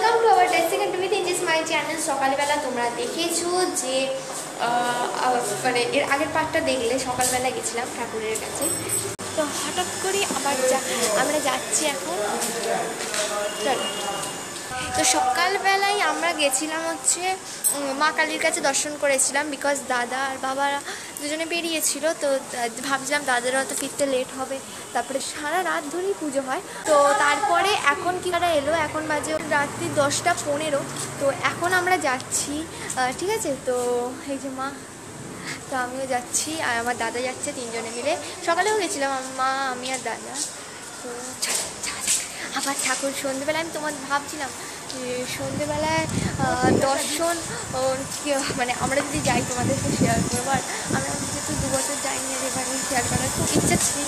Welcome to our dressing and with ইঞ্জিস my channel. সকালবেলা তোমরা দেখেছো যে মানে এর আগের পার্টটা দেখলে সকালবেলা গেছিলাম ঠাকুরের কাছে। তো হঠাৎ করে আমরা যাচ্ছি এখন। তো সকালবেলায় আমরা গেছিলাম হচ্ছে মা কালীর কাছে দর্শন করেছিলাম, বিকজ দাদা আর বাবারা দুজনে বেরিয়েছিল। তো ভাবছিলাম দাদারা হয়তো ফিরতে লেট হবে, তারপরে সারা রাত ধরেই পুজো হয়। তো তারপরে এখন কি তারা এলো, এখন বাজে রাত্রি 10:15। তো এখন আমরা যাচ্ছি, ঠিক আছে। তো এই যে মা, তো আমিও যাচ্ছি আর আমার দাদা যাচ্ছে, তিনজনে মিলে। সকালেও গেছিলাম মা, আমি আর দাদা। তো আবার ঠাকুর সন্ধ্যেবেলায় আমি তোমার ভাবছিলাম সন্ধ্যেবেলায় দর্শন মানে আমরা যদি যাই তোমাদেরকে শেয়ার করবো। আর আমরা যেহেতু 2 বছর যাইনি, আর এবার শেয়ার করার খুব ইচ্ছা ছিল।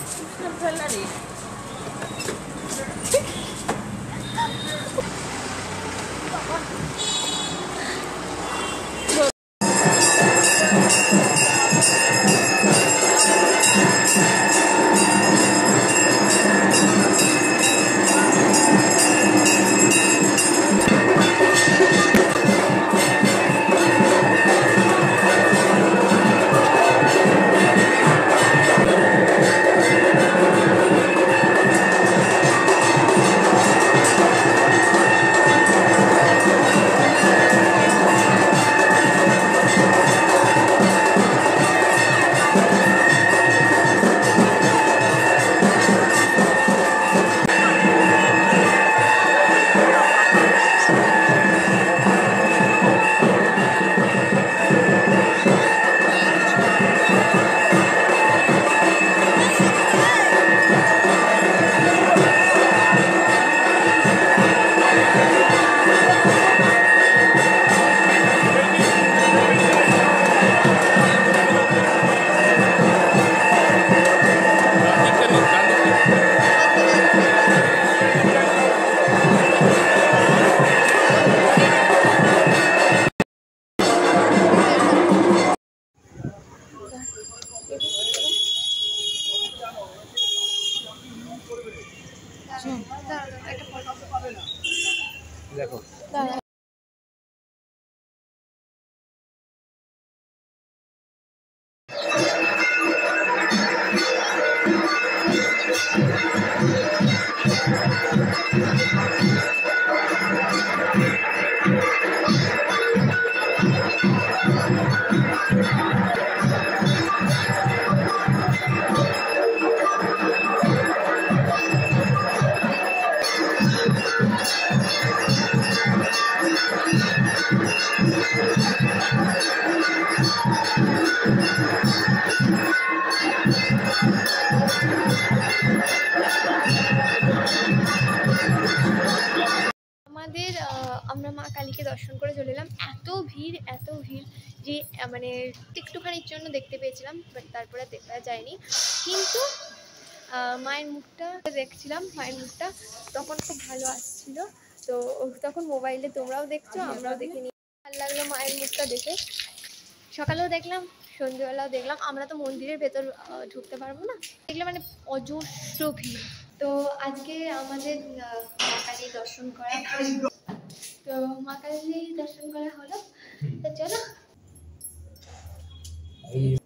দেখো আমরা মা কালীকে দর্শন করে চলে এলাম। এত ভিড় যে মানে একটুখানির জন্য দেখতে পেয়েছিলাম, বাট তারপরে দেখা যায়নি। কিন্তু মায়ের মুখটা দেখছিলাম, মায়ের মুখটা তখন খুব ভালো আসছিল। তো তখন মোবাইলে তোমরাও দেখছো, আমরাও দেখিনি। ভালো লাগলো মায়ের মুখটা দেখে। সকালেও দেখলাম, সন্ধ্যেবেলাও দেখলাম। আমরা তো মন্দিরের ভেতর ঢুকতে পারবো না, দেখলে মানে অজস্র ভিড়। তো আজকে আমাদের মা কালীর দর্শন করা, তো মা কালীর দর্শন করা হলো। তো চলো